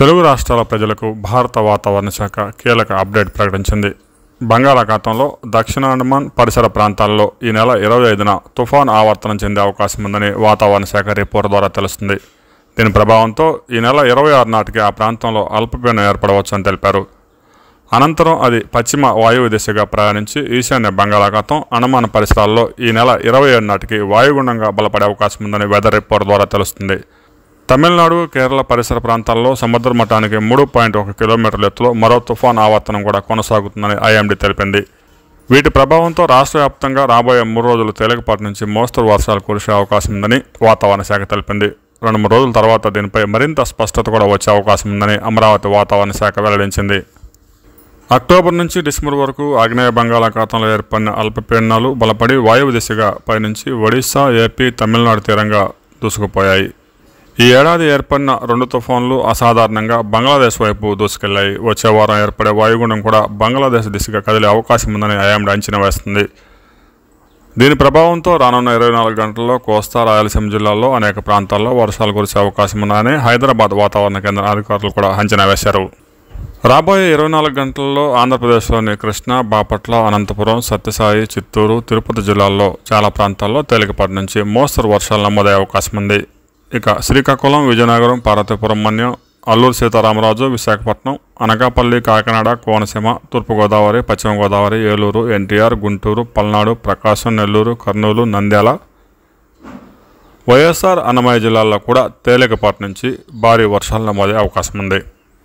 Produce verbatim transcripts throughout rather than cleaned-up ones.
తెలుగు రాష్ట్రాల ప్రజలకు భారత వాతావరణ శాఖ కీలక అప్డేట్ ప్రకటించింది. బంగాళాఖాతంలో దక్షిణ అండమాన్ పరిసర ప్రాంతాల్లో ఈ నెల ఇరవై ఐదున తుఫాన్ ఆవర్తనం చెందే అవకాశం ఉందని వాతావరణ శాఖ రిపోర్ట్ ద్వారా తెలుస్తుంది. దీని ప్రభావంతో ఈ నెల ఇరవై ఆరు నాటికి ఆ ప్రాంతంలో అల్పపీడనం ఏర్పడవచ్చని తెలిపారు. అనంతరం అది పశ్చిమ వాయువు దిశగా ప్రయాణించి ఈశాన్య బంగాళాఖాతం అండమాన్ పరిసరాల్లో ఈ నెల ఇరవై ఏడు నాటికి వాయుగుండంగా బలపడే అవకాశం ఉందని వెదర్ రిపోర్ట్ ద్వారా తెలుస్తుంది. తమిళనాడు, కేరళ పరిసర ప్రాంతాల్లో సముద్ర మట్టానికి మూడు పాయింట్ ఒక కిలోమీటర్ల ఎత్తులో మరో తుఫాన్ ఆవర్తనం కూడా కొనసాగుతుందని ఐఎండీ తెలిపింది. వీటి ప్రభావంతో రాష్ట్ర వ్యాప్తంగా రాబోయే మూడు రోజులు తేలికపాటి నుంచి మోస్తరు వర్షాలు కురిసే అవకాశం ఉందని వాతావరణ శాఖ తెలిపింది. రెండు మూడు రోజుల తర్వాత దీనిపై మరింత స్పష్టత కూడా వచ్చే అవకాశం ఉందని అమరావతి వాతావరణ శాఖ వెల్లడించింది. అక్టోబర్ నుంచి డిసెంబర్ వరకు ఆగ్నేయ బంగాళాఖాతంలో ఏర్పడిన అల్పపీడనాలు బలపడి వాయువు దిశగా పయనించి ఒడిశా, ఏపీ, తమిళనాడు తీరంగా దూసుకుపోయాయి. ఈ ఏడాది ఏర్పడిన రెండు తుఫాన్లు అసాధారణంగా బంగ్లాదేశ్ వైపు దూసుకెళ్లాయి. వచ్చే వారం ఏర్పడే వాయుగుండం కూడా బంగ్లాదేశ్ దిశగా కదిలే అవకాశం ఉందని ఐఎండీ అంచనా వేస్తుంది. దీని ప్రభావంతో రానున్న ఇరవై నాలుగు గంటల్లో కోస్తా, రాయలసీమ జిల్లాల్లో అనేక ప్రాంతాల్లో వర్షాలు కురిసే అవకాశం ఉందని హైదరాబాద్ వాతావరణ కేంద్ర అధికారులు కూడా అంచనా వేశారు. రాబోయే ఇరవై నాలుగు గంటల్లో ఆంధ్రప్రదేశ్లోని కృష్ణా, బాపట్ల, అనంతపురం, సత్యసాయి, చిత్తూరు, తిరుపతి జిల్లాల్లో చాలా ప్రాంతాల్లో తేలికపాటి నుంచి మోస్తరు వర్షాలు నమోదయ్యే అవకాశం ఉంది. ఇక శ్రీకాకుళం, విజయనగరం, పార్వతీపురం మన్యం, అల్లూరు సీతారామరాజు, విశాఖపట్నం, అనకాపల్లి, కాకినాడ, కోనసీమ, తూర్పుగోదావరి, పశ్చిమ గోదావరి, ఏలూరు, ఎన్టీఆర్, గుంటూరు, పల్నాడు, ప్రకాశం, నెల్లూరు, కర్నూలు, నంద్యాల, వైఎస్ఆర్, అన్నమయ్య జిల్లాల్లో కూడా తేలికపాటి నుంచి భారీ వర్షాలు నమోదయ్యే అవకాశం ఉంది.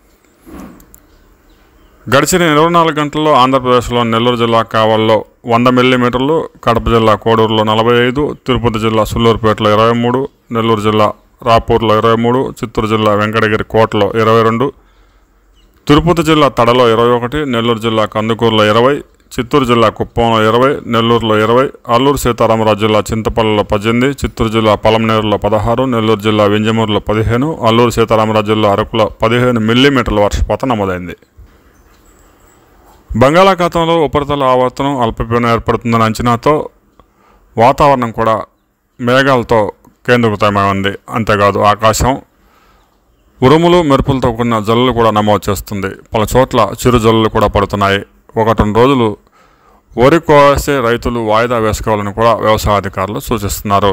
గడిచిన ఇరవై నాలుగు గంటల్లో ఆంధ్రప్రదేశ్లో నెల్లూరు జిల్లా కావల్లో వంద మిల్లీమీటర్లు, కడప జిల్లా కోడూరులో నలభై ఐదు, తిరుపతి జిల్లా సుల్లూరుపేటలో ఇరవై మూడు, నెల్లూరు జిల్లా రాపూర్లో ఇరవై మూడు, చిత్తూరు జిల్లా వెంకటగిరి కోటలో ఇరవై రెండు, తిరుపతి జిల్లా తడలో ఇరవై ఒకటి, నెల్లూరు జిల్లా కందుకూరులో ఇరవై, చిత్తూరు జిల్లా కుప్పంలో ఇరవై, నెల్లూరులో ఇరవై, అల్లూరు సీతారామరాజు జిల్లా చింతపల్లిలో పద్దెనిమిది, చిత్తూరు జిల్లా పలమనేరులో పదహారు, నెల్లూరు జిల్లా వింజమూరులో పదిహేను, అల్లూరు సీతారామరాజు జిల్లా అరకులో పదిహేను మిల్లీమీటర్ల వర్షపాతం నమోదైంది. బంగాళాఖాతంలో ఉపరితల ఆవర్తనం అల్పపీడనం ఏర్పడుతుందని అంచనాతో వాతావరణం కూడా మేఘాలతో కేంద్రీకృతమై ఉంది. అంతేకాదు ఆకాశం ఉరుములు, మెరుపులతో కూడిన జల్లులు కూడా నమోదు చేస్తుంది. పలు చోట్ల చిరు జల్లులు కూడా పడుతున్నాయి. ఒకటి రెండు రోజులు వరి కోసే రైతులు వాయిదా వేసుకోవాలని కూడా వ్యవసాయ అధికారులు సూచిస్తున్నారు.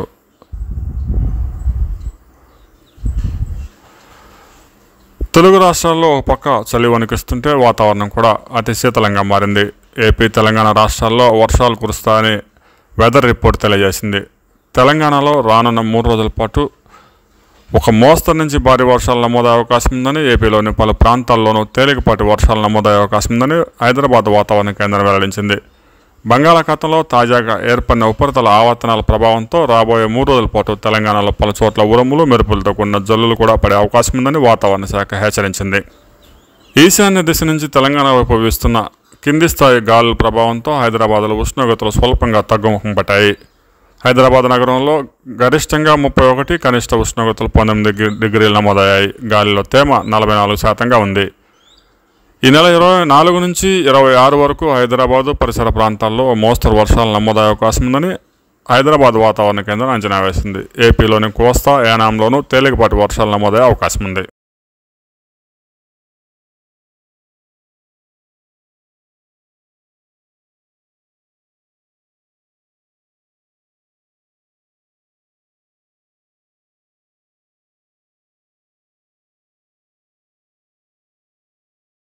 తెలుగు రాష్ట్రాల్లో ఒక పక్క చలి వణికిస్తుంటే వాతావరణం కూడా అతి శీతలంగా మారింది. ఏపీ, తెలంగాణ రాష్ట్రాల్లో వర్షాలు కురుస్తాయని వెదర్ రిపోర్ట్ తెలియజేసింది. తెలంగాణలో రానున్న మూడు రోజుల పాటు ఒక మోస్తరు నుంచి భారీ వర్షాలు నమోదయ్యే అవకాశం ఉందని, ఏపీలోని పలు ప్రాంతాల్లోనూ తేలికపాటి వర్షాలు నమోదయ్యే అవకాశం ఉందని హైదరాబాద్ వాతావరణ కేంద్రం వెల్లడించింది. బంగాళాఖాతంలో తాజాగా ఏర్పడిన ఉపరితల ఆవర్తనాల ప్రభావంతో రాబోయే మూడు రోజుల పాటు తెలంగాణలో పలు చోట్ల ఉరుములు, మెరుపులతో కూడిన జల్లులు కూడా పడే అవకాశం ఉందని వాతావరణ శాఖ హెచ్చరించింది. ఈశాన్య దిశ నుంచి తెలంగాణ వైపు వీస్తున్న కింది స్థాయి గాలుల ప్రభావంతో హైదరాబాద్లో ఉష్ణోగ్రతలు స్వల్పంగా తగ్గుముఖం పట్టాయి. హైదరాబాద్ నగరంలో గరిష్టంగా ముప్పై ఒకటి, కనిష్ట ఉష్ణోగ్రతలు పంతొమ్మిది డిగ్రీలు నమోదయ్యాయి. గాలిలో తేమ నలభై నాలుగు శాతంగా ఉంది. ఈ నెల ఇరవై నాలుగు నుంచి ఇరవై ఆరు వరకు హైదరాబాదు పరిసర ప్రాంతాల్లో మోస్తరు వర్షాలు నమోదయ్యే అవకాశం ఉందని హైదరాబాద్ వాతావరణ కేంద్రం అంచనా వేసింది. ఏపీలోని కోస్తా, యానాంలోనూ తేలికపాటి వర్షాలు నమోదయ్యే అవకాశం ఉంది.